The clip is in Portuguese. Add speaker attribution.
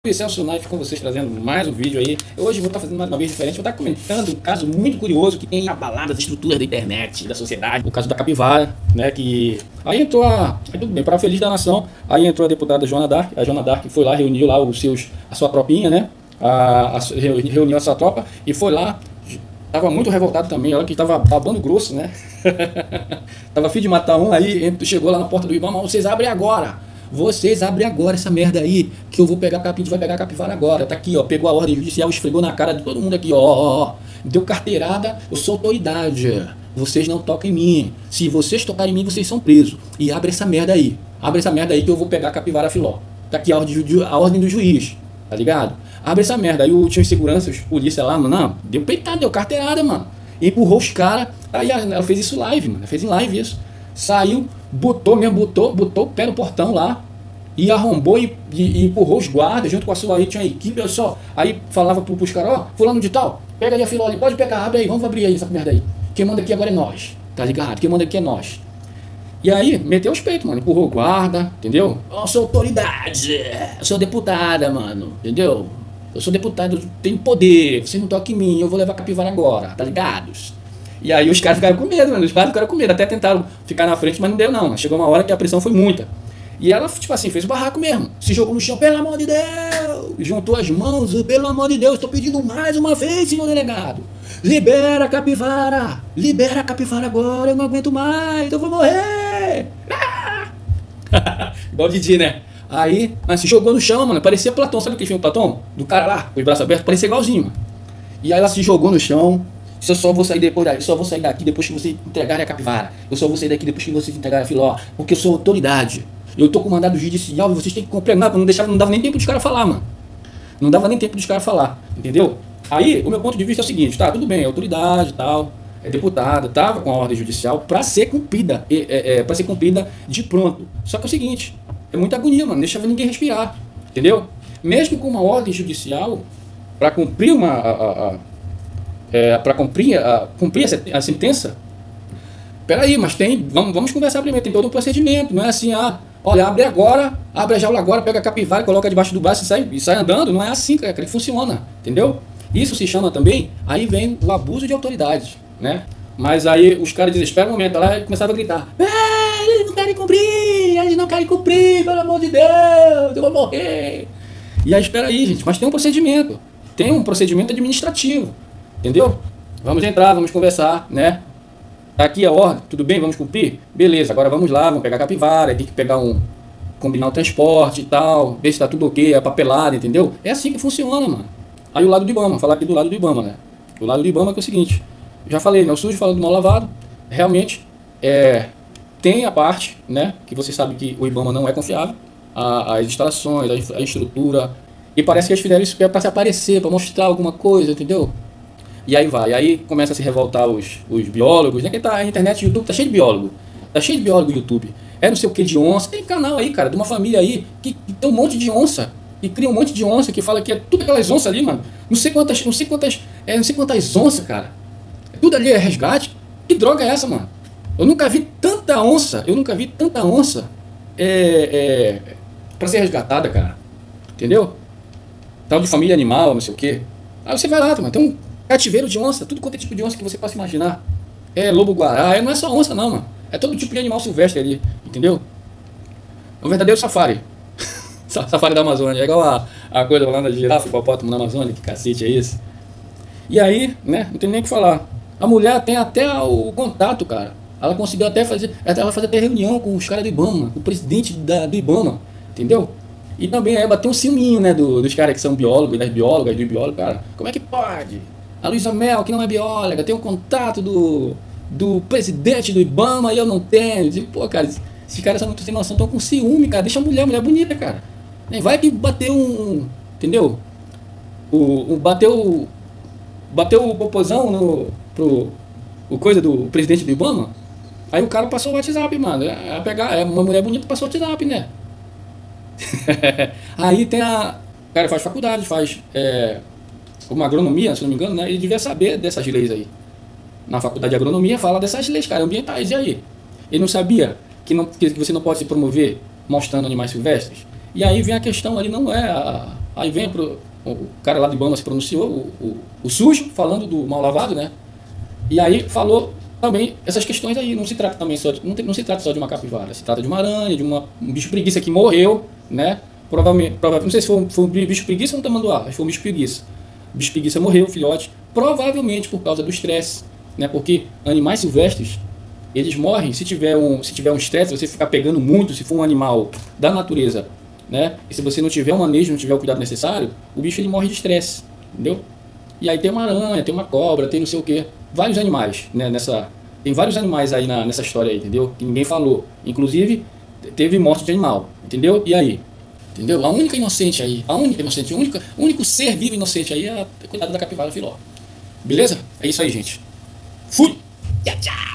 Speaker 1: Celso Knife com vocês, trazendo mais um vídeo aí. Hoje vou estar fazendo mais uma vez diferente. Vou estar comentando um caso muito curioso que tem abalado as estruturas da internet, da sociedade. O caso da capivara, né? Que aí entrou aí tudo bem, para feliz da nação. Aí entrou a deputada Joana D'Arc. A Joana D'Arc foi lá, reuniu lá a sua tropinha, né? Reuniu a sua tropa e foi lá. Tava muito revoltado também, olha que tava babando grosso, né? Tava a fim de matar um, aí chegou lá na porta do Ibama, vocês abrem agora. Vocês abrem agora essa merda aí, que eu vou pegar a gente vai pegar a capivara agora. Tá aqui, ó, pegou a ordem judicial, esfregou na cara de todo mundo aqui, ó. Deu carteirada, eu sou autoridade. Vocês não tocam em mim. Se vocês tocarem em mim, vocês são presos. E abre essa merda aí. Abre essa merda aí que eu vou pegar a capivara filó. Tá aqui a ordem do juiz, tá ligado? Abre essa merda. Aí tinha os seguranças, polícia lá, mano, não, deu peitada, deu carteirada, mano. Empurrou os caras. Aí ela fez isso live, mano. Ela fez em live isso. Saiu, botou o pé no portão lá e arrombou e empurrou os guardas junto com a sua aí, tinha uma equipe, olha só. Aí falava pros caras, ó, fulano de tal, pega ali a filó ali, pode pegar, abre aí, vamos abrir aí essa merda aí. Quem manda aqui agora é nós, tá ligado? Quem manda aqui é nós. E aí, meteu os peitos, mano, empurrou o guarda, entendeu? Eu sou autoridade, eu sou deputada, mano, entendeu? Eu sou deputado, eu tenho poder, você não toca em mim, eu vou levar a capivara agora, tá ligados? E aí os caras ficaram com medo, mano. Os caras ficaram com medo. Até tentaram ficar na frente, mas não deu não. Chegou uma hora que a pressão foi muita. E ela, tipo assim, fez o barraco mesmo. Se jogou no chão, pelo amor de Deus. Juntou as mãos, pelo amor de Deus. Estou pedindo mais uma vez, senhor delegado. Libera a capivara. Libera a capivara agora. Eu não aguento mais. Eu vou morrer. Ah! Igual o Didi, né? Aí, mas se jogou no chão, mano. Parecia Platão. Sabe aquele filme Platão? Do cara lá, com os braços abertos. Parecia igualzinho, mano. E aí ela se jogou no chão. Eu só vou sair depois daqui, só vou sair daqui depois que você entregar a capivara. Eu só vou sair daqui depois que você entregar a filó. Porque eu sou autoridade. Eu tô com mandado judicial e vocês têm que completar. Não dava nem tempo dos caras falar, mano. Não dava nem tempo dos caras falar. Entendeu? Aí, o meu ponto de vista é o seguinte, tá, tudo bem, é autoridade e tal, é deputada, tava com a ordem judicial pra ser cumprida. Pra ser cumprida de pronto. Só que é o seguinte, é muita agonia, mano. Deixa ninguém respirar. Entendeu? Mesmo com uma ordem judicial, pra cumprir para cumprir a sentença, peraí, mas vamos conversar primeiro, tem todo um procedimento, não é assim, olha, abre a jaula agora, pega a capivara, coloca debaixo do braço e sai andando, não é assim, cara, que funciona, entendeu? Isso se chama também, aí vem o abuso de autoridade, né? Mas aí os caras desesperam um momento lá e começavam a gritar, eles não querem cumprir, pelo amor de Deus, eu vou morrer. E aí, espera aí, gente, mas tem um procedimento administrativo. Entendeu? Vamos entrar, vamos conversar, né? Tá aqui a ordem, tudo bem, vamos cumprir? Beleza, agora vamos lá, vamos pegar a capivara, tem que combinar o transporte e tal, ver se tá tudo ok, a papelada, entendeu? É assim que funciona, mano. Aí o lado do Ibama, falar aqui do lado do Ibama, né? O lado do Ibama que é o seguinte, já falei, né? O sujo falando do mal lavado, realmente, tem a parte, né? Que você sabe que o Ibama não é confiável, as instalações, a estrutura, e parece que eles fizeram isso para se aparecer, para mostrar alguma coisa, entendeu? E aí vai, aí começa a se revoltar os biólogos, né? Que a internet, o YouTube tá cheio de biólogo. Tá cheio de biólogo no YouTube. É não sei o que de onça. Tem canal aí, cara, de uma família aí que tem um monte de onça. E cria um monte de onça que fala que é tudo aquelas onças ali, mano. Não sei quantas onças, cara. Tudo ali é resgate. Que droga é essa, mano? Eu nunca vi tanta onça. Pra ser resgatada, cara. Entendeu? Tal de família animal, não sei o que. Aí você vai lá, mano. Tem um cativeiro de onça, tudo quanto é tipo de onça que você possa imaginar. É lobo-guará, não é só onça não, mano. É todo tipo de animal silvestre ali, entendeu? É um verdadeiro safari. Safari da Amazônia, é igual a coisa lá na girafa, hipopótamo na Amazônia, que cacete é esse? E aí, né, não tem nem o que falar. A mulher tem até o contato, cara. Ela conseguiu até fazer até reunião com os caras do Ibama, com o presidente do Ibama, entendeu? E também aí bateu um ciúminho, né, dos caras que são biólogos, das biólogas, do biólogo, cara. Como é que pode? A Luísa Mel, que não é bióloga, tem um contato do presidente do Ibama e eu não tenho. E, pô, cara, esses caras não têm noção, estão com ciúme, cara. Deixa a mulher bonita, cara. Nem vai que bateu entendeu? Bateu o popozão o coisa do presidente do Ibama. Aí o cara passou o WhatsApp, mano. Uma mulher bonita passou o WhatsApp, né? Aí tem o cara faz faculdade, faz uma agronomia, se não me engano, né? Ele devia saber dessas leis aí. Na faculdade de agronomia fala dessas leis, cara, ambientais, e aí? Ele não sabia que você não pode se promover mostrando animais silvestres? E aí vem a questão ali, não é Aí vem o cara lá de Bama se pronunciou, o sujo, falando do mal lavado, né? E aí falou também essas questões aí. Não se trata também só de, não se trata só de uma capivara, se trata de uma aranha, de um bicho preguiça que morreu, né? Provavelmente, não sei se foi um bicho preguiça ou um tamanduá, mas foi um bicho preguiça. O bicho preguiça morreu, filhote, provavelmente por causa do estresse, né? Porque animais silvestres, eles morrem se tiver um estresse, você ficar pegando muito, se for um animal da natureza, né? E se você não tiver o manejo, não tiver o cuidado necessário, o bicho ele morre de estresse, entendeu? E aí tem uma aranha, tem uma cobra, tem não sei o que, vários animais, né? Tem vários animais aí nessa história aí, entendeu? Que ninguém falou. Inclusive, teve morte de animal, entendeu? E aí? Entendeu? A única inocente aí, o único ser vivo inocente aí é a cuidado da capivara filó. Beleza? É isso aí, gente. Fui! Tchau, tchau!